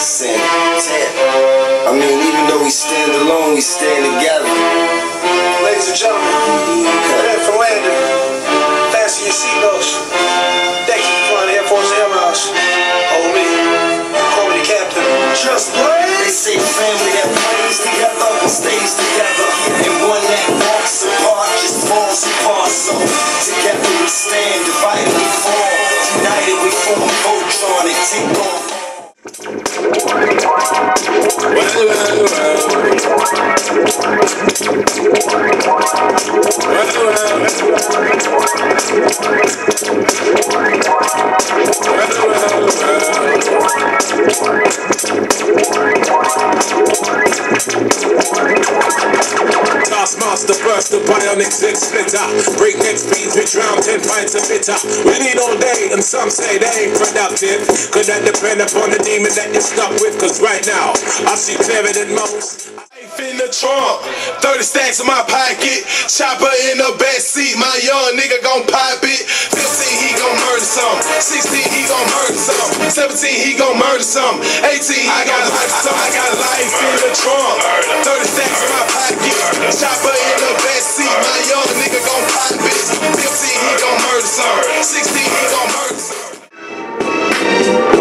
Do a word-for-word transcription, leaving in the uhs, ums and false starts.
Santana. I mean, even though we stand alone, we stand together. Ladies and gentlemen, prepare for landing. Fasten your seatbelts. Thank you for flying Air Force Airlines. Hold me. Call me the captain. Just play. They say family that plays together stays together, and one that walks apart just falls apart. So together we stand, divided we fall, united we form Voltron and take off. Well, well, Taskmaster burst the bionic zig splitter. Breakneck speeds, we drown ten pints of bitter. We need all day, and some say they ain't productive. Could that depend upon the demon that you're stuck with? Cause right now, I see clearer than most. In the trunk, thirty stacks in my pocket, chopper in the back seat, my young nigga gon' pop it. Fifteen he gon' murder some, sixteen he gon' murder some, seventeen he gon' murder some, eighteen I got life some. I got life in the trunk, thirty stacks in my pocket, chopper in the back seat, my young nigga gon' pop it. Fifteen he gon' murder some, sixteen he gon' murder some.